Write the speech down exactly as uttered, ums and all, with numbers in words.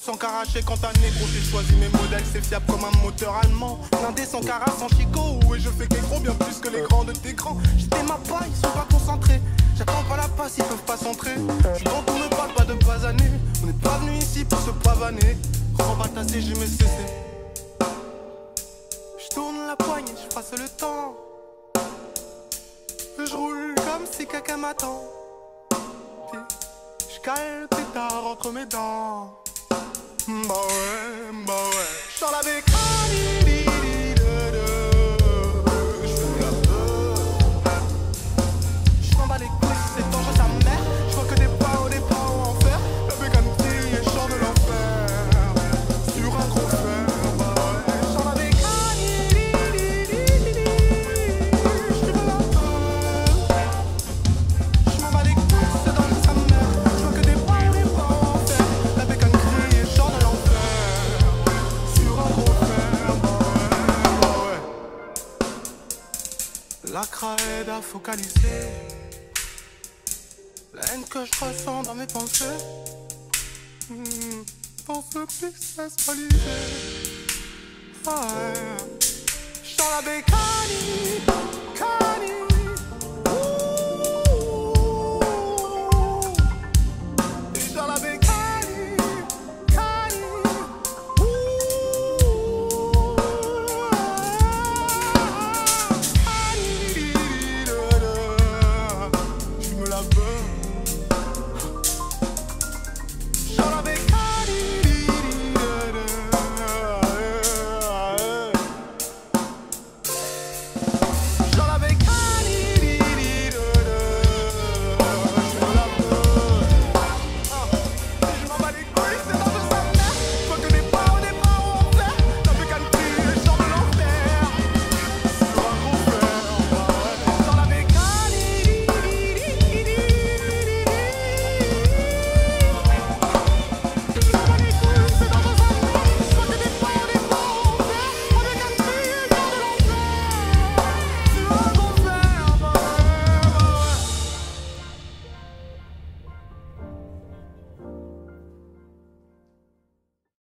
Sans caracher quand t'as négro, j'ai choisi mes modèles, c'est fiable comme un moteur allemand. Blindé sans cara, sans chicot, et je fais gros bien plus que les grands de tes grands. J'étais ma paille, ils sont pas concentrés. J'attends pas la passe, ils peuvent pas centrer. J'suis dans tout, me parle pas de basaner. On n'est pas venu ici pour se pavaner. Grand batassé, j'ai mes C C. J'tourne la poignée, j'passe le temps. J'roule comme si quelqu'un m'attend. J'cale le pétard entre mes dents. Bah ouais, bah ouais. J'sors la bécane. J'fume la peur. J'm'en bats les couilles, c'est dangereux sa mère. J'vois que des pas des pas en enfer. La bécane brille et chante de l'enfer. Sur un gros fer, bah ouais. J'sors la bécane. J'fume la peur. J'm'en bats les couilles, c'est dangereux sa mère. J'vois que des pas des pas en enfer. La bécane crie et chante de l'enfer. Sur un gros fer, bah ouais, bah ouais. La cra aide à focaliser la haine que je ressens dans mes pensées. Mmh, dans ce pixel spalisé. Ah ouais. J'sors la bécane.